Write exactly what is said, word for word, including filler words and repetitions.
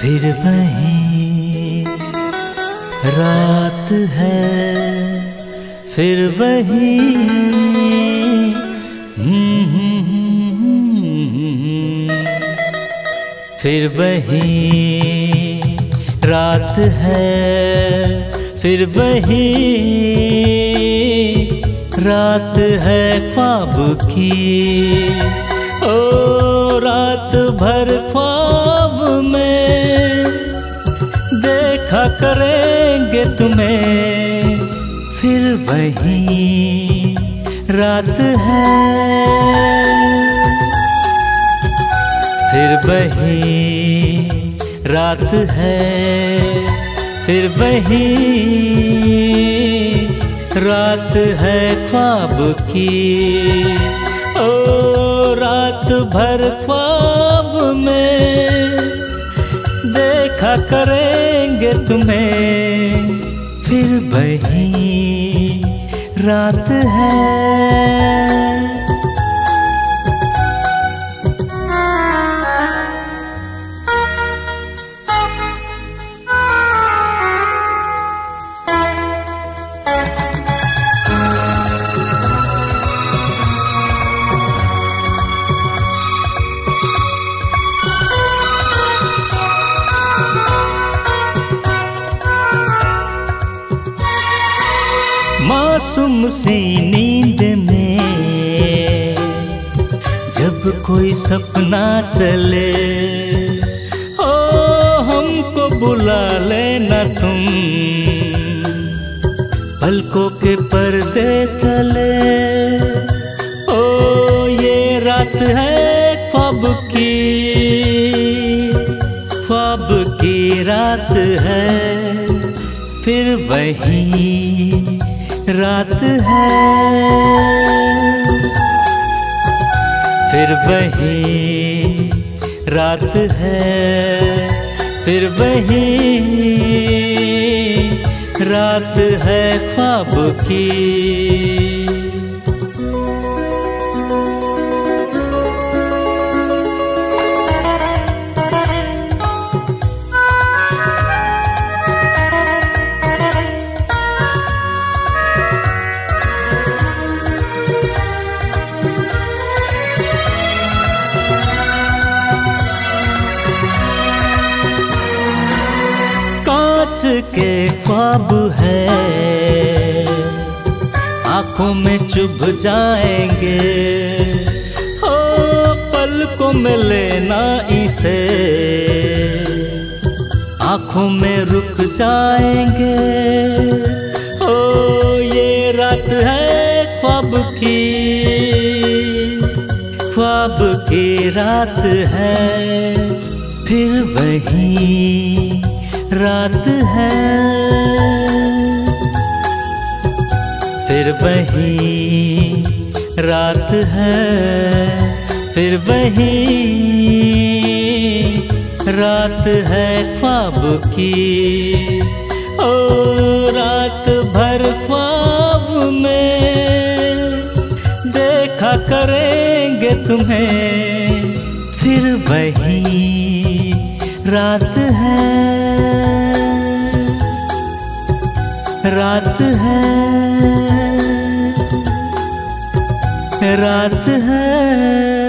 फिर वही रात है, फिर वही फिर वही रात है, फिर वही रात है ख्वाब की। ओ रात भर ख्वाब में देखा करेंगे तुम्हें, फिर वही रात है, फिर वही रात है, फिर वही रात है ख्वाब की। ओ रात भर ख्वाब में देखा करेंगे तुम्हें, फिर वही रात है। मासूम सी नींद में जब कोई सपना चले, ओ हमको बुला लेना तुम, पलकों के पर्दे चले। ओ ये रात है ख्वाब की, ख्वाब की रात है, फिर वही रात है, फिर वही रात है, फिर वही रात है ख्वाब की। कांच के ख्वाब है, आंखों में चुभ जाएंगे, हो पलकों में लेना इसे, आंखों में रुक जाएंगे। हो ये रात है ख्वाब की, ख्वाब की रात है, फिर वही रात है, फिर वही रात है, फिर वही रात है ख्वाब की। ओ रात भर ख्वाब में देखा करेंगे तुम्हें, फिर वही रात है, रात है, रात है।